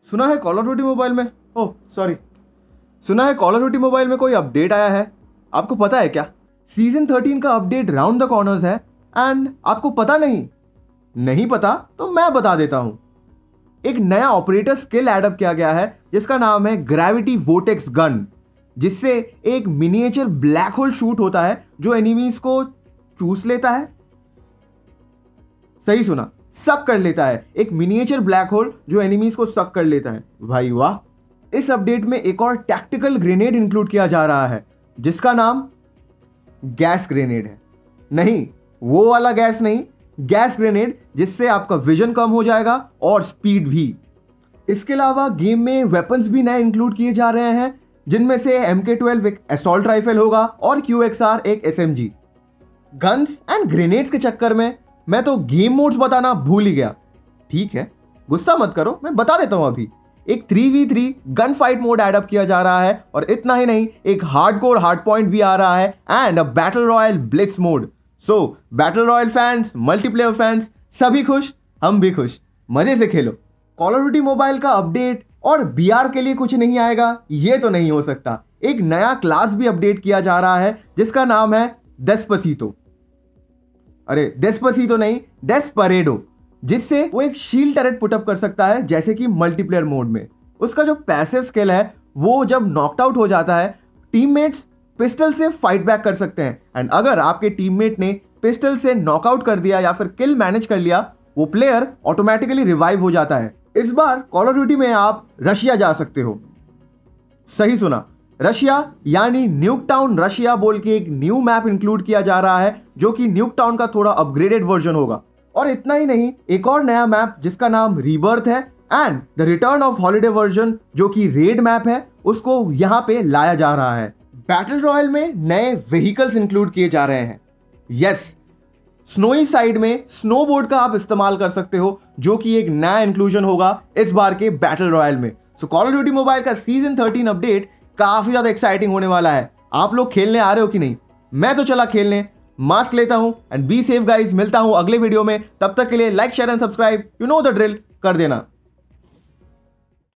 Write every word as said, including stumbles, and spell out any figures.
सुना है call of duty mobile में ओह सॉरी सुना है कॉल ऑफ ड्यूटी मोबाइल में कोई अपडेट आया है। आपको पता है क्या? सीजन थर्टीन का अपडेट राउंड द कॉर्नर्स है एंड आपको पता नहीं नहीं पता तो मैं बता देता हूं। एक नया ऑपरेटर स्किल एडअप किया गया है जिसका नाम है ग्रेविटी वोटेक्स गन, जिससे एक मिनिएचर ब्लैक होल शूट होता है जो एनिमीज को चूस लेता है। सही सुना, सक कर लेता है। एक मिनिएचर ब्लैक होल जो एनिमीज को सक कर लेता है। भाई वाह। इस अपडेट में एक और टैक्टिकल ग्रेनेड इंक्लूड किया जा रहा है जिसका नाम गैस ग्रेनेड है। नहीं, वो वाला गैस नहीं, गैस ग्रेनेड, जिससे आपका विजन कम हो जाएगा और स्पीड भी। इसके अलावा गेम में वेपन्स भी नए इंक्लूड किए जा रहे हैं, जिनमें से एम के ट्वेल्व एक असॉल्ट राइफल होगा और क्यू एक्स आर एक S M G. Guns and grenades के चक्कर में मैं तो गेम मोड्स बताना भूल ही गया। ठीक है, गुस्सा मत करो, मैं बता देता हूं। अभी एक three v three gun fight mode add up किया जा रहा है और इतना ही नहीं, एक हार्डकोर हार्ड पॉइंट भी आ रहा है and a battle royale blitz mode. So battle royale fans, multiplayer fans, सभी खुश, हम भी खुश। मजे से खेलो। कॉल ऑफ ड्यूटी मोबाइल का अपडेट और बी आर के लिए कुछ नहीं आएगा, ये तो नहीं हो सकता। एक नया क्लास भी अपडेट किया जा रहा है जिसका नाम है डेस्पासितो। अरे डेस्पासितो नहीं, डेस्परेडो, जिससे वो एक शील्ड टरेट पुटअप कर सकता है जैसे कि मल्टीप्लेयर मोड में। उसका जो पैसिव स्किल है वो जब नॉकड आउट हो जाता है, टीममेट्स पिस्टल से फाइट बैक कर सकते हैं एंड अगर आपके टीममेट ने पिस्टल से नॉकआउट कर दिया या फिर किल मैनेज कर लिया, वो प्लेयर ऑटोमेटिकली रिवाइव हो जाता है। इस बार कॉल ऑफ ड्यूटी में आप रशिया जा सकते हो। सही सुना, रशिया, यानी न्यूक टाउन रशिया बोल के एक न्यू मैप इंक्लूड किया जा रहा है जो कि न्यूक टाउन का थोड़ा अपग्रेडेड वर्जन होगा। और इतना ही नहीं, एक और नया मैप जिसका नाम रीबर्थ है and the return of holiday version जो कि रेड मैप है, उसको यहां पे लाया जा रहा है। बैटल रॉयल में नए व्हीकल्स इंक्लूड किए जा रहे हैं। यस, स्नोई साइड में स्नोबोर्ड का आप इस्तेमाल कर सकते हो जो कि एक नया इंक्लूजन होगा इस बार के बैटल रॉयल में। So call of duty mobile का सीजन थर्टीन अपडेट काफी ज्यादा एक्साइटिंग होने वाला है। आप लोग खेलने आ रहे हो कि नहीं? मैं तो चला खेलने। मास्क लेता हूं एंड बी सेफ गाइस। मिलता हूं अगले वीडियो में, तब तक के लिए like share and subscribe, you know the drill, कर देना।